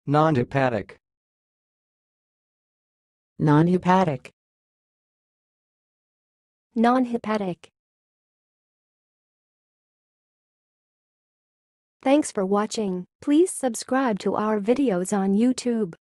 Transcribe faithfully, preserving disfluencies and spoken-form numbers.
nonhepatic, nonhepatic, nonhepatic. Thanks for watching. Please subscribe to our videos on YouTube.